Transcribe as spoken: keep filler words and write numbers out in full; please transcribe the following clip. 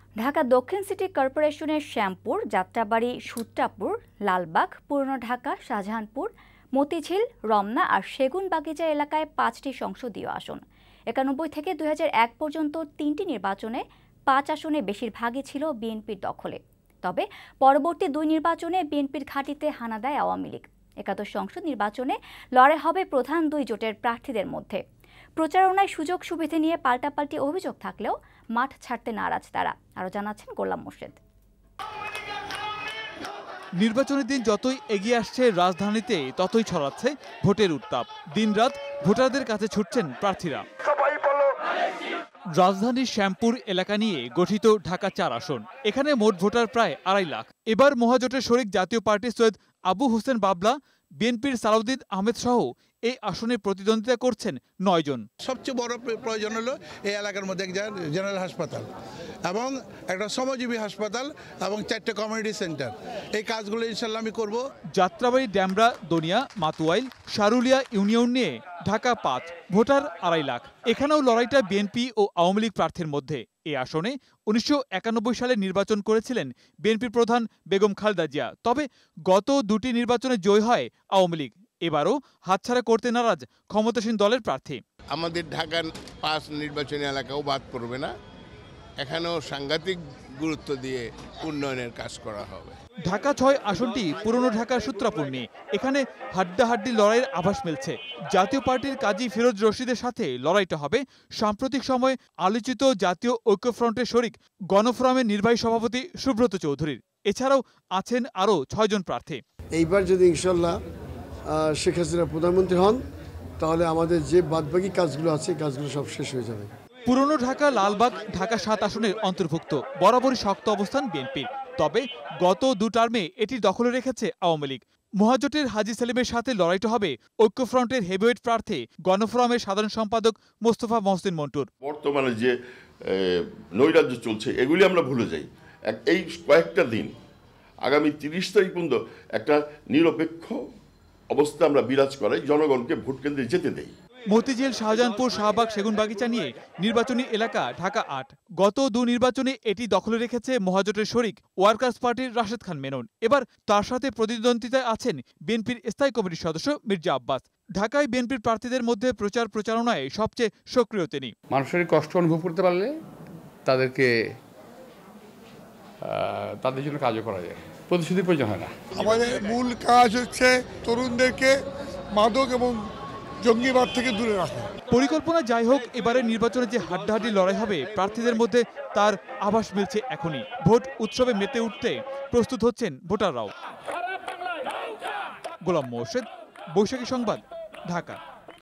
ঢাকা দক্ষিণ সিটি কর্পোরেশনের শ্যামপুর, যাত্রাবাড়ি, সূত্রাপুর, লালবাগ, পুরনো ঢাকা, শাহজাহানপুর, মতিঝিল, রমনা আর সেগুনবাগিচা এলাকায় পাঁচটি সংসদীয় আসন। একানব্বই থেকে দুই হাজার এক পর্যন্ত তিনটি নির্বাচনে পাঁচ আসনে বেশিরভাগই ছিল বিএনপির দখলে। তবে পরবর্তী দুই নির্বাচনে বিএনপির ঘাঁটিতে হানা দেয় আওয়ামী লীগ। একাদশ সংসদ নির্বাচনে লড়াই হবে প্রধান দুই জোটের প্রার্থীদের মধ্যে। প্রচারণায় সুযোগ সুবিধা নিয়ে পাল্টাপাল্টি অভিযোগ থাকলেও মাঠ ছাড়তে নারাজ তারা। আরও জানাচ্ছেন গোলাম মোর্শেদ। নির্বাচনের দিন যতই এগিয়ে আসছে রাজধানীতে ততই ছড়াচ্ছে ভোটের উত্তাপ। দিনরাত ভোটারদের কাছে ছুটছেন প্রার্থীরা। রাজধানীর শ্যামপুর এলাকা নিয়ে গঠিত ঢাকা চার আসন। এখানে মোট ভোটার প্রায় আড়াই লাখ। এবার মহাজোটের শরিক জাতীয় পার্টি সৈয়দ আবু হোসেন বাবলা, বিএনপির সালাউদ্দিন আহমেদ সহ এই আসনে প্রতিদ্বন্দ্বিতা করছেন নয় জন। সবচেয়ে বড় প্রয়োজন হলো এই এলাকার মধ্যে একটা জেনারেল হাসপাতাল এবং একটা শ্রমজীবী হাসপাতাল এবং চারটে কমিউনিটি সেন্টার। এই কাজগুলো ইনশাল্লাহ আমি করব। যাত্রাবাড়ি, ড্যামরা, দনিয়া, মাতুয়াইল, শারুলিয়া ইউনিয়ন নিয়ে ঢাকা পাঁচ, ভোটার আড়াই লাখ। এখানেও লড়াইটা বিএনপি ও আওয়ামী লীগ প্রার্থীর মধ্যে। এই আসনে উনিশশো একানব্বই সালে নির্বাচন করেছিলেন বিএনপির প্রধান বেগম খালেদা জিয়া। তবে গত দুটি নির্বাচনে জয় হয় আওয়ামী লীগ। এবারও হাতছাড়া করতে নারাজ ক্ষমতাসীন দলের প্রার্থী। আমাদের ঢাকার পাঁচ নির্বাচনী এলাকাও বাদ পড়বে না, এখানেও সাংঘাতিক গুরুত্ব দিয়ে উন্নয়নের কাজ করা হবে। ঢাকা ছয় আসনটি পুরনো ঢাকার সূত্রাপুর নিয়ে। এখানে হাড্ডাহাড্ডি লড়াইয়ের আভাস মিলছে। জাতীয় পার্টির কাজী ফিরোজ রশিদের সাথে লড়াইটা হবে সাম্প্রতিক সময়ে আলোচিত জাতীয় ঐক্যফ্রন্টের শরিক গণফোরামের নির্বাহী সভাপতি সুব্রত চৌধুরীর। এছাড়াও আছেন আরও ছয়জন প্রার্থী। এইবার যদি ইনশাল্লাহ শেখ হাসিনা প্রধানমন্ত্রী হন তাহলে আমাদের যে বাদবাকি কাজগুলো আছে কাজগুলো সব শেষ হয়ে যাবে। পুরনো ঢাকা, লালবাগ, ঢাকা সাত আসনের অন্তর্ভুক্ত। বরাবরই শক্ত অবস্থান বিএনপির। তবে গত দু টার্মে এটি দখলে রেখেছে আওয়ামী লীগ। মহাজোটের হাজী সেলিমের সাথে লড়াইটা হবে ঐক্যফ্রন্টের হেভিওয়েট প্রার্থী গণফোরামের সাধারণ সম্পাদক মোস্তফা মহসিন মন্টুর। বর্তমানে যে নৈরাজ্য চলছে এগুলি আমরা ভুলে যাই। এই কয়েকটা দিন আগামী তিরিশ তারিখ পর্যন্ত একটা নিরপেক্ষ অবস্থা আমরা বিরাজ করাই, জনগণকে ভোট কেন্দ্রে যেতে দেই। মতিঝিল, শাহজাহানপুর, শাহবাগ, সেগুনবাগিচা নিয়ে নির্বাচনী এলাকা ঢাকা আট। গত দু নির্বাচনে এটি দখলে রেখেছে মহাজোটের শরিক ওয়ার্কার্স পার্টির রাশেদ খান মেনন। এবার তার সাথে প্রতিদ্বন্দ্বিতায় আছেন বিএনপির স্থায়ী কমিটির সদস্য মির্জা আব্বাস। ঢাকায় বিএনপির প্রার্থীদের মধ্যে প্রচার প্রচারণায় সবচেয়ে সক্রিয় তিনি। মানুষের কষ্ট অনুভব করতে পারলে তাদেরকে তাদের জন্য কাজও করা যায়, প্রতিশ্রুতির প্রয়োজন হয় না। আমাদের মূল কাজ হচ্ছে তরুণদেরকে মাদক এবং জঙ্গিবাদ থেকে দূরে রাখা। পরিকল্পনা যাই হোক, এবারের নির্বাচনে যে হাড্ডাহাড্ডি লড়াই হবে প্রার্থীদের মধ্যে তার আভাস মিলছে এখনই। ভোট উৎসবে মেতে উঠতে প্রস্তুত হচ্ছেন ভোটাররাও। গোলাম মোর্শেদ, বৈশাখী সংবাদ, ঢাকা।